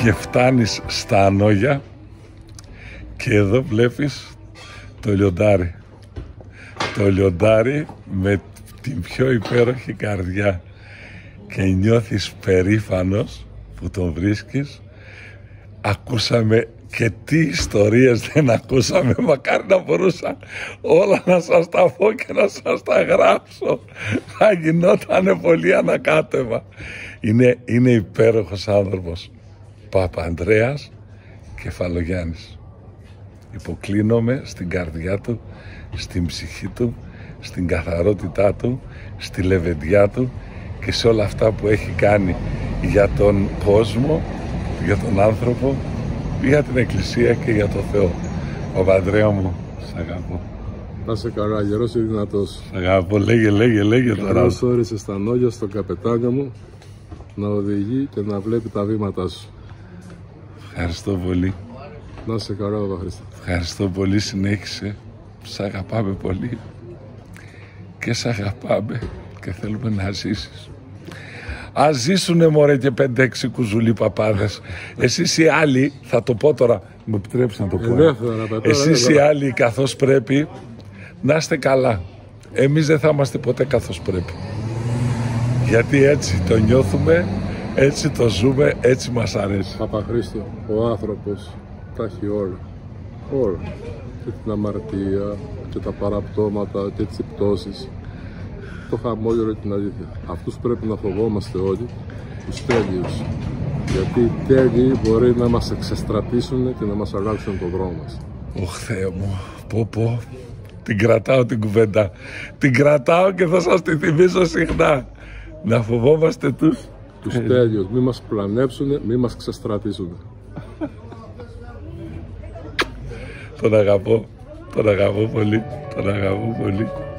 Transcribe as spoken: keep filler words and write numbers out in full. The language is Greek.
και φτάνεις στα Ανόγια και εδώ βλέπεις το λιοντάρι. Το λιοντάρι με την πιο υπέροχη καρδιά και νιώθεις περήφανος που τον βρίσκεις. Ακούσαμε και τι ιστορίες δεν ακούσαμε, μακάρι να μπορούσα όλα να σας τα πω και να σας τα γράψω, θα γινότανε πολύ ανακάτεμα. Είναι, είναι υπέροχος άνθρωπος, Παπανδρέας Κεφαλογιάννης. Υποκλίνομαι στην καρδιά του, στην ψυχή του, στην καθαρότητά του, στη λεβεντιά του και σε όλα αυτά που έχει κάνει για τον κόσμο, για τον άνθρωπο, για την Εκκλησία και για τον Θεό. Παπανδρέα μου, σ' αγαπώ. Να σε καλά, γερός ή δυνατός. Σ' αγαπώ, λέγε, λέγε, λέγε τώρα. Καλώς όρισες στα Ανόγια, στον καπετάνιο μου, να οδηγεί και να βλέπει τα βήματά σου. Ευχαριστώ πολύ. Να σε καλά, Παπαχρήστο. Ευχαριστώ πολύ, συνέχισε. Σ' αγαπάμε πολύ. Και σ' αγαπάμε και θέλουμε να ζήσεις. Ας ζήσουνε μωρέ και πέντε έξι κουζουλοί παπάδες. Εσείς οι άλλοι, θα το πω τώρα, μου επιτρέψεις να το πω. Ελεύθερα, Εσείς οι άλλοι καθώς πρέπει να είστε καλά. Εμείς δεν θα είμαστε ποτέ καθώς πρέπει. Γιατί έτσι το νιώθουμε, έτσι το ζούμε, έτσι μας αρέσει. Παπαχρήστο, ο άνθρωπος τα έχει όλα. Όλα. Και την αμαρτία και τα παραπτώματα και τις πτώσεις. Το χαμόγελο και την αλήθεια. Αυτούς πρέπει να φοβόμαστε όλοι, τους τέλειους. Γιατί οι τέλειοι μπορεί να μας εξεστρατήσουν και να μας αλλάξουν τον δρόμο μας. Ωχ, Θεέ μου, πω πω, την κρατάω την κουβέντα. Την κρατάω και θα σας τη θυμίσω συχνά. Να φοβόμαστε τους... Τους τέλειους, μη μας πλανέψουν, μη μας ξεστρατήσουν. Τον αγαπώ, τον αγαπώ πολύ, τον αγαπώ πολύ.